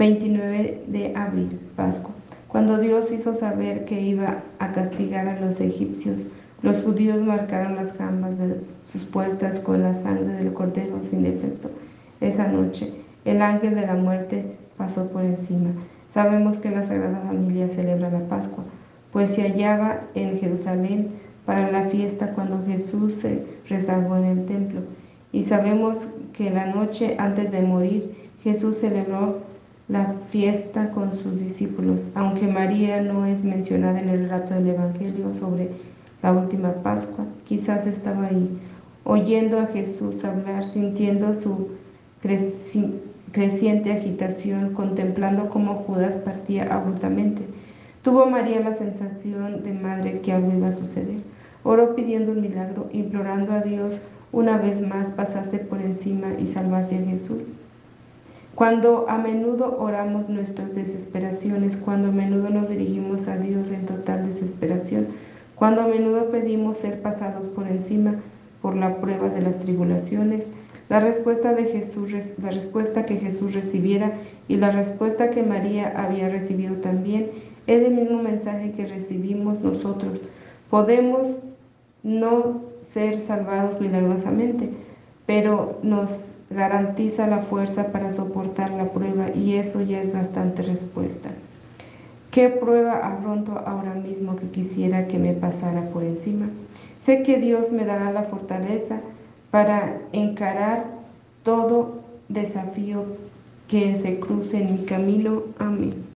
29 de abril, Pascua. Cuando Dios hizo saber que iba a castigar a los egipcios, los judíos marcaron las jambas de sus puertas con la sangre del cordero sin defecto. Esa noche, el ángel de la muerte pasó por encima. Sabemos que la Sagrada Familia celebra la Pascua, pues se hallaba en Jerusalén para la fiesta cuando Jesús se rezagó en el templo. Y sabemos que la noche antes de morir, Jesús celebró la fiesta con sus discípulos, aunque María no es mencionada en el relato del Evangelio sobre la última Pascua. Quizás estaba ahí, oyendo a Jesús hablar, sintiendo su creciente agitación, contemplando cómo Judas partía abruptamente. Tuvo María la sensación de madre que algo iba a suceder. Oró pidiendo un milagro, implorando a Dios una vez más pasase por encima y salvase a Jesús. Cuando a menudo oramos nuestras desesperaciones, cuando a menudo nos dirigimos a Dios en total desesperación, cuando a menudo pedimos ser pasados por encima por la prueba de las tribulaciones, la respuesta que Jesús recibiera y la respuesta que María había recibido también es el mismo mensaje que recibimos nosotros. Podemos no ser salvados milagrosamente, pero nos garantiza la fuerza para soportar la prueba y eso ya es bastante respuesta. ¿Qué prueba afronto ahora mismo que quisiera que me pasara por encima? Sé que Dios me dará la fortaleza para encarar todo desafío que se cruce en mi camino. Amén.